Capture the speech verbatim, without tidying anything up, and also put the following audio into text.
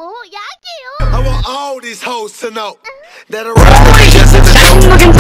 뭐 약이요? I want all these hoes to know that a rapper is just in the